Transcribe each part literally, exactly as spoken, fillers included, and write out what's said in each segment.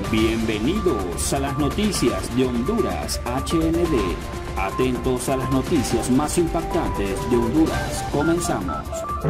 Bienvenidos a las noticias de Honduras H N D. Atentos a las noticias más impactantes de Honduras. Comenzamos.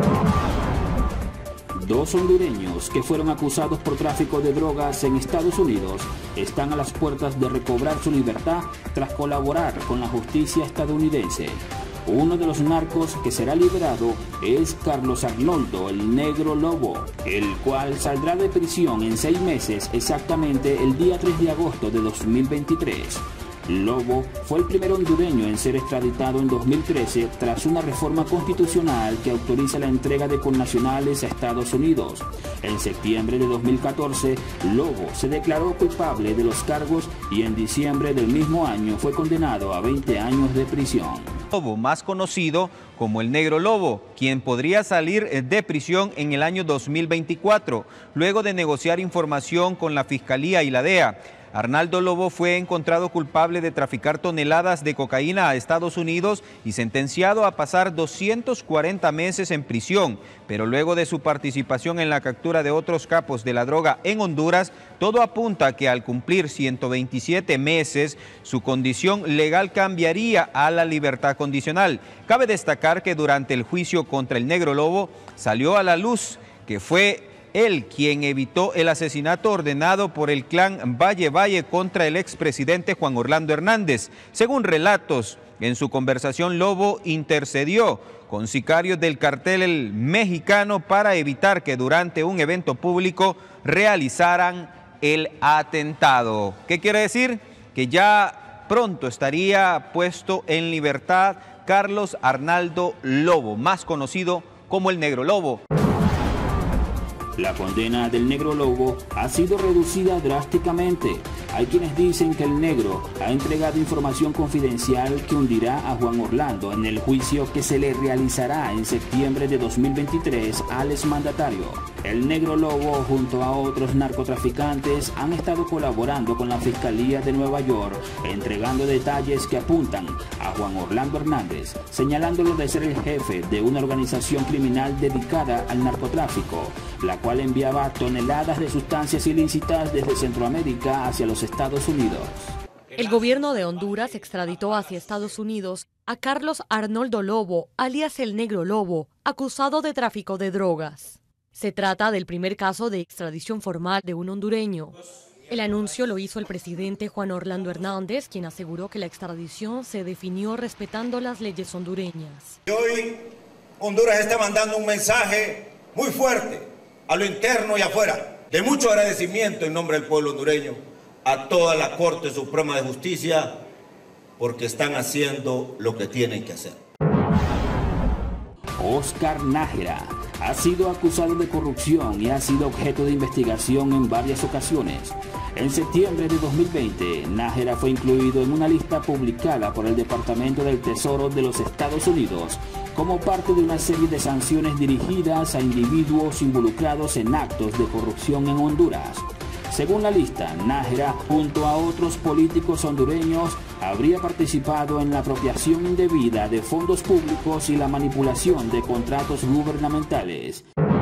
Dos hondureños que fueron acusados por tráfico de drogas en Estados Unidos están a las puertas de recobrar su libertad tras colaborar con la justicia estadounidense. Uno de los narcos que será liberado es Carlos Arnoldo, el Negro Lobo, el cual saldrá de prisión en seis meses, exactamente el día tres de agosto de dos mil veintitrés. Lobo fue el primer hondureño en ser extraditado en dos mil trece tras una reforma constitucional que autoriza la entrega de connacionales a Estados Unidos. En septiembre de dos mil catorce, Lobo se declaró culpable de los cargos y en diciembre del mismo año fue condenado a veinte años de prisión. Lobo, más conocido como el Negro Lobo, quien podría salir de prisión en el año dos mil veinticuatro, luego de negociar información con la Fiscalía y la D E A. Arnaldo Lobo fue encontrado culpable de traficar toneladas de cocaína a Estados Unidos y sentenciado a pasar doscientos cuarenta meses en prisión, pero luego de su participación en la captura de otros capos de la droga en Honduras, todo apunta a que al cumplir ciento veintisiete meses, su condición legal cambiaría a la libertad condicional. Cabe destacar que durante el juicio contra el Negro Lobo salió a la luz que fue él quien evitó el asesinato ordenado por el clan Valle Valle contra el expresidente Juan Orlando Hernández. Según relatos, en su conversación Lobo intercedió con sicarios del cartel mexicano para evitar que durante un evento público realizaran el atentado. ¿Qué quiere decir? Que ya pronto estaría puesto en libertad Carlos Arnaldo Lobo, más conocido como el Negro Lobo. La condena del Negro Lobo ha sido reducida drásticamente. Hay quienes dicen que el Negro ha entregado información confidencial que hundirá a Juan Orlando en el juicio que se le realizará en septiembre de dos mil veintitrés al exmandatario. El Negro Lobo, junto a otros narcotraficantes, han estado colaborando con la Fiscalía de Nueva York, entregando detalles que apuntan a Juan Orlando Hernández, señalándolo de ser el jefe de una organización criminal dedicada al narcotráfico, la cual enviaba toneladas de sustancias ilícitas desde Centroamérica hacia los Estados Unidos. El gobierno de Honduras extraditó hacia Estados Unidos a Carlos Arnoldo Lobo, alias el Negro Lobo, acusado de tráfico de drogas. Se trata del primer caso de extradición formal de un hondureño. El anuncio lo hizo el presidente Juan Orlando Hernández, quien aseguró que la extradición se definió respetando las leyes hondureñas. Y hoy Honduras está mandando un mensaje muy fuerte a lo interno y afuera, de mucho agradecimiento en nombre del pueblo hondureño a toda la Corte Suprema de Justicia, porque están haciendo lo que tienen que hacer. Oscar Nájera ha sido acusado de corrupción y ha sido objeto de investigación en varias ocasiones. En septiembre de dos mil veinte, Nájera fue incluido en una lista publicada por el Departamento del Tesoro de los Estados Unidos como parte de una serie de sanciones dirigidas a individuos involucrados en actos de corrupción en Honduras. Según la lista, Nájera, junto a otros políticos hondureños, habría participado en la apropiación indebida de fondos públicos y la manipulación de contratos gubernamentales.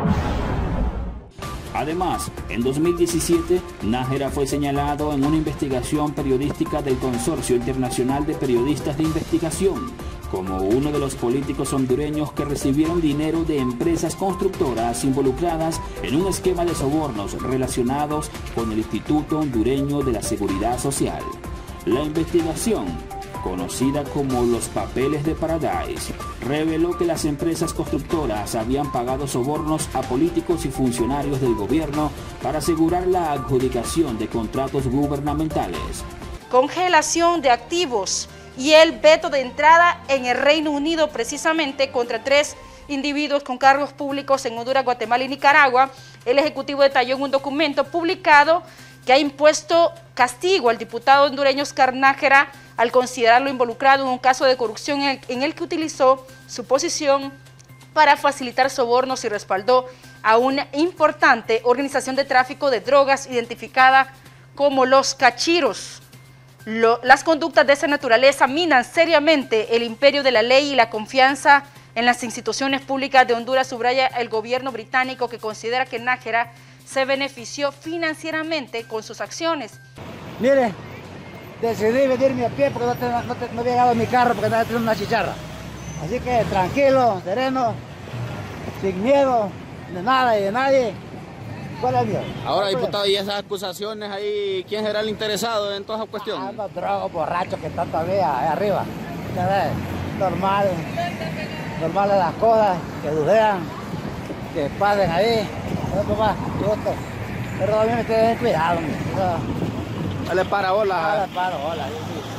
Además, en dos mil diecisiete, Nájera fue señalado en una investigación periodística del Consorcio Internacional de Periodistas de Investigación como uno de los políticos hondureños que recibieron dinero de empresas constructoras involucradas en un esquema de sobornos relacionados con el Instituto Hondureño de la Seguridad Social. La investigación, conocida como los Papeles de Paradise, reveló que las empresas constructoras habían pagado sobornos a políticos y funcionarios del gobierno para asegurar la adjudicación de contratos gubernamentales. Congelación de activos y el veto de entrada en el Reino Unido precisamente contra tres individuos con cargos públicos en Honduras, Guatemala y Nicaragua. El Ejecutivo detalló en un documento publicado que ha impuesto castigo al diputado hondureño Oscar Nájera al considerarlo involucrado en un caso de corrupción en el, en el que utilizó su posición para facilitar sobornos y respaldó a una importante organización de tráfico de drogas identificada como los Cachiros. Lo, las conductas de esa naturaleza minan seriamente el imperio de la ley y la confianza en las instituciones públicas de Honduras, subraya el gobierno británico, que considera que Nájera se benefició financieramente con sus acciones. Mire, decidí venirme a pie porque no, te, no, te, no había llegado mi carro porque estaba teniendo una chicharra. Así que tranquilo, sereno, sin miedo de nada y de nadie. ¿Cuál es el miedo? Ahora, diputado, ¿y esas acusaciones ahí, quién será el interesado en toda esa cuestión? Ah, los drogos borrachos que están todavía ahí arriba. Normal, normales las cosas, que dudean, que pasen ahí. Pero también me tienen cuidado. Dale para bola. Dale para bola.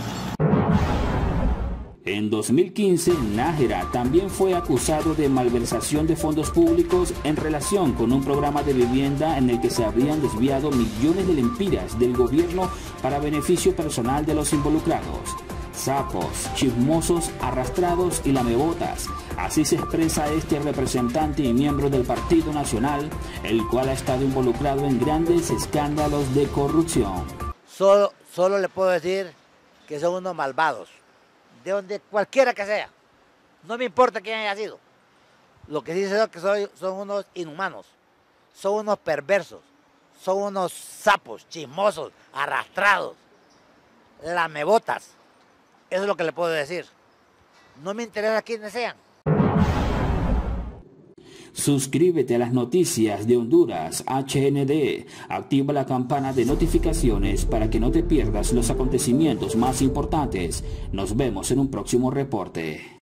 En dos mil quince, Nájera también fue acusado de malversación de fondos públicos en relación con un programa de vivienda en el que se habrían desviado millones de lempiras del gobierno para beneficio personal de los involucrados. Sapos, chismosos, arrastrados y lamebotas. Así se expresa este representante y miembro del Partido Nacional, el cual ha estado involucrado en grandes escándalos de corrupción. Solo, solo le puedo decir que son unos malvados. De donde cualquiera que sea, no me importa quién haya sido. Lo que sí sé es que soy, son unos inhumanos, son unos perversos, son unos sapos, chismosos, arrastrados, lamebotas. Eso es lo que le puedo decir. No me interesa quiénes sean. Suscríbete a las noticias de Honduras H N D. Activa la campana de notificaciones para que no te pierdas los acontecimientos más importantes. Nos vemos en un próximo reporte.